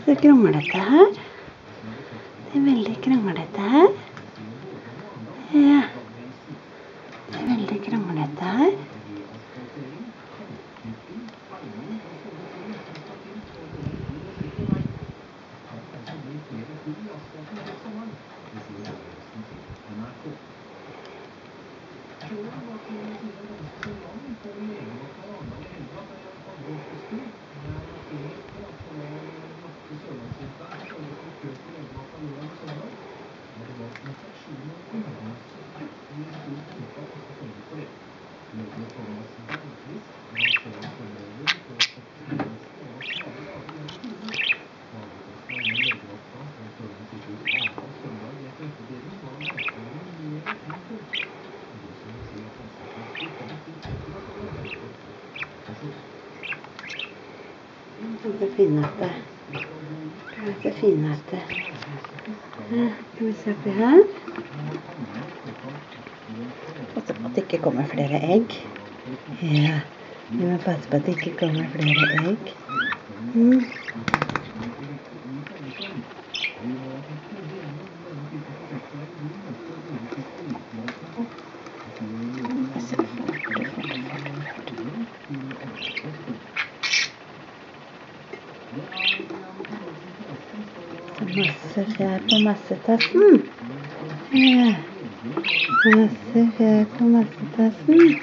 Så kronglete her. Det er veldig kronglete her. Ja. Det er veldig kronglete her. Det er finete. Det er finete. Skal vi se oppi her. Passe på at det ikke kommer flere egg. Ja, vi må passe på at det ikke kommer flere egg. Masse fjær på massetassen. Ja. Masse fjær på massetassen.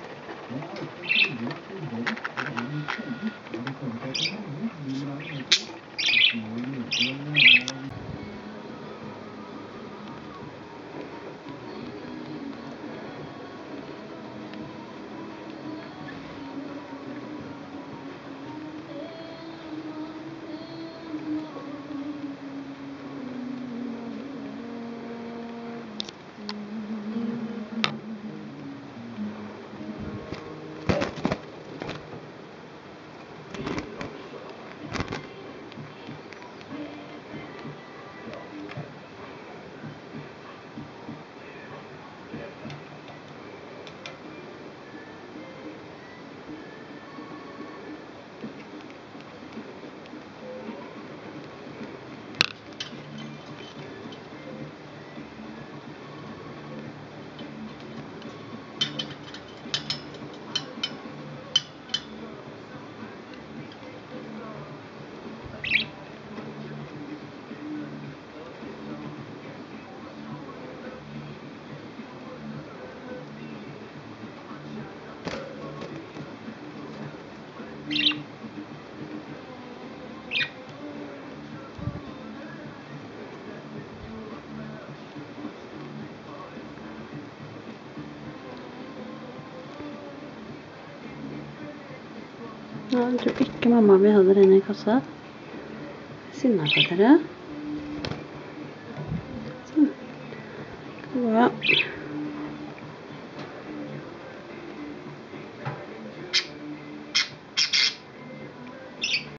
Ja, jeg tror ikke mamma vil ha dere inne i kassa. Sinna på dere. Sånn. Gå.